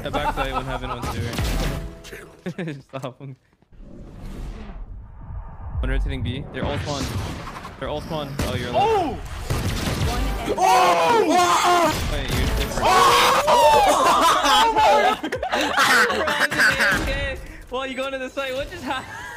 Yeah, backside when heaven wants to. Stop. One rotating B. They're all spawn. They're all spawn. Oh, you're alive. Oh! Wait, you're different. Okay. Well, you go into the site. What just happened?